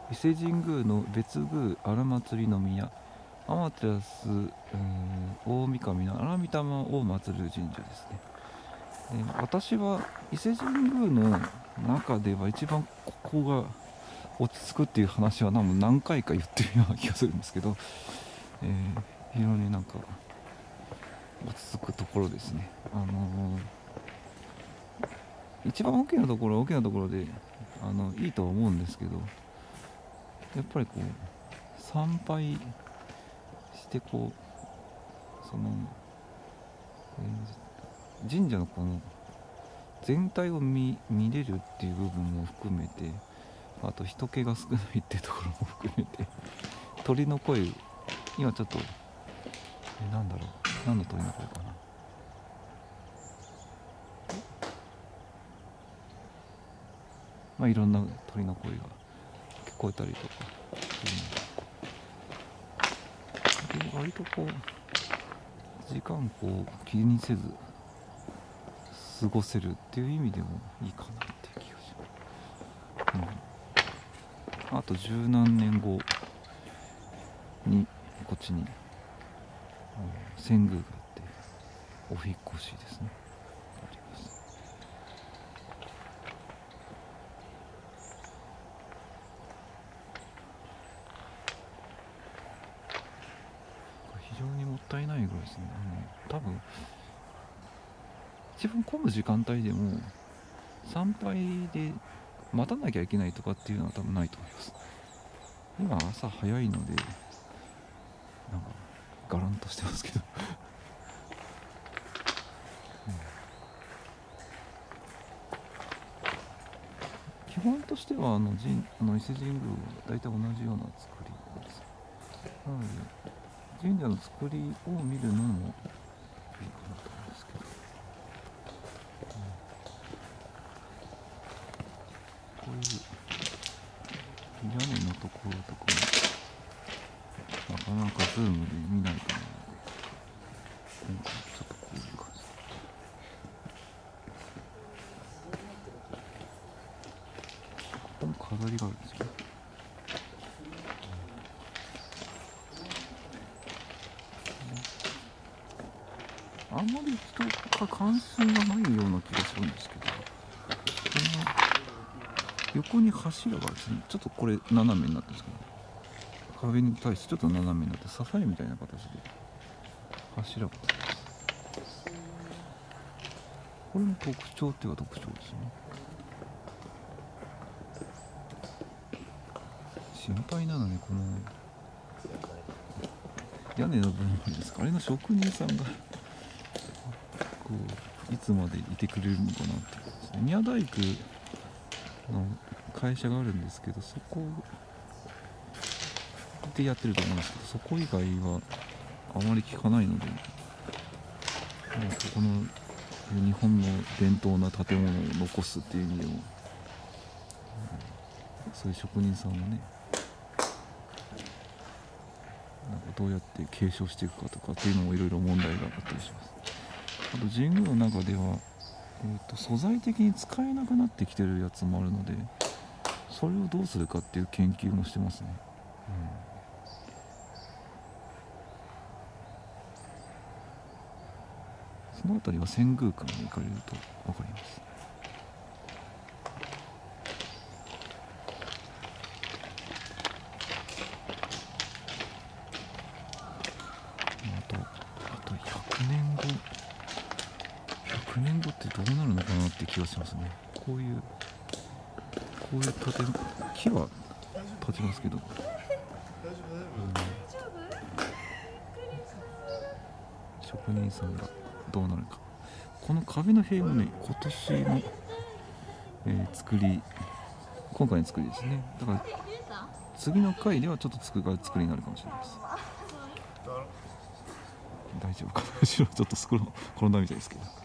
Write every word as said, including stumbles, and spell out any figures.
伊勢神宮の別宮荒祭の宮天照大神の荒御霊を祀る神社ですね。で私は伊勢神宮の中では一番ここが落ち着くっていう話は多分何回か言ってるような気がするんですけど、えー、非常になんか落ち着くところですね。あのー、一番大きなところは大きなところであのいいとは思うんですけど、やっぱりこう参拝してこうその、えー、神社のこの全体を 見, 見れるっていう部分も含めて、あと人気が少ないっていうところも含めて、鳥の声、今ちょっとえなんだろう何の鳥の声かな、まあいろんな鳥の声が聞こえたりとかするので、割とこう時間こう気にせず過ごせるっていう意味でもいいかなっていう気がします、うん、あと十何年後にこっちに遷宮があってお引っ越しですねあります。非常にもったいないぐらいですね。あの多分一番混む時間帯でも参拝で待たなきゃいけないとかっていうのは多分ないと思います。今朝早いのでなんかガランとしてますけどうん、基本としてはあの神あの伊勢神宮は大体同じような作りです。なので神社の作りを見るのもいいかなと思うんですけど、こういう屋根のところとかもなかなかズームで見ないと思うので、ちょっとこういう感じでここも飾りがあるんですよね。あんまり人が関心がないような気がするんですけど、この横に柱がですね、ちょっとこれ斜めになってるんですけど、壁に対してちょっと斜めになって支えみたいな形で柱があります。これも特徴っていうか特徴ですね。心配なのにこの屋根の部分あれですか、あれの職人さんがこういつまでいてくれるのかなっていうですね。宮大工の会社があるんですけど、そこでやってると思うんですけど、そこ以外はあまり聞かないので、もうここの日本の伝統な建物を残すっていう意味でも、うん、そういう職人さんをね、なんかどうやって継承していくかとかっていうのもいろいろ問題があったりします。あと神宮の中では、えーと、素材的に使えなくなってきてるやつもあるので、それをどうするかっていう研究もしてますね、うん、そのあたりは遷宮館に行かれると分かります。あとあとひゃくねんごひゃくねんごってどうなるのかなって気がしますね。こういうこういう建物、木は立ちますけど、うん、職人さんがどうなるか。この壁の塀もね、今年の、えー、作り今回の作りですね。だから次の回ではちょっと作り作りになるかもしれないです。大丈夫かな後ろちょっとスクロール転んだみたいですけど。